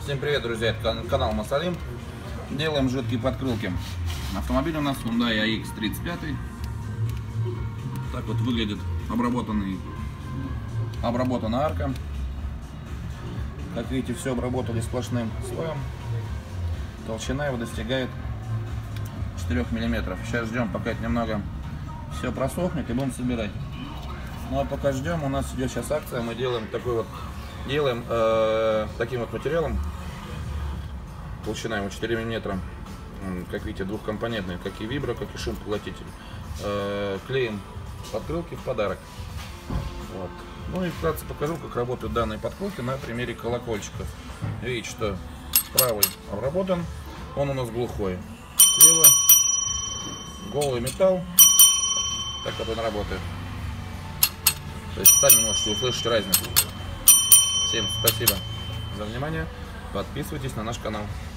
Всем привет, друзья, это канал Масолимп. Делаем жидкие подкрылки. Автомобиль у нас Hyundai AX35. Так вот выглядит обработанная арка. Как видите, все обработали сплошным слоем. Толщина его достигает 4 мм. Сейчас ждем, пока это немного все просохнет, и будем собирать. Ну а пока ждем, у нас идет сейчас акция. Мы делаем таким вот материалом. Толщина его 4 мм. Как видите, двухкомпонентный, как и вибро, как и шумопоглотитель. Клеим подкрылки в подарок. Вот. Ну и вкратце покажу, как работают данные подкрылки на примере колокольчиков. Видите, что правый обработан, он у нас глухой. Слева голый металл. Так вот он работает. То есть сами можете услышать разницу. Всем спасибо за внимание. Подписывайтесь на наш канал.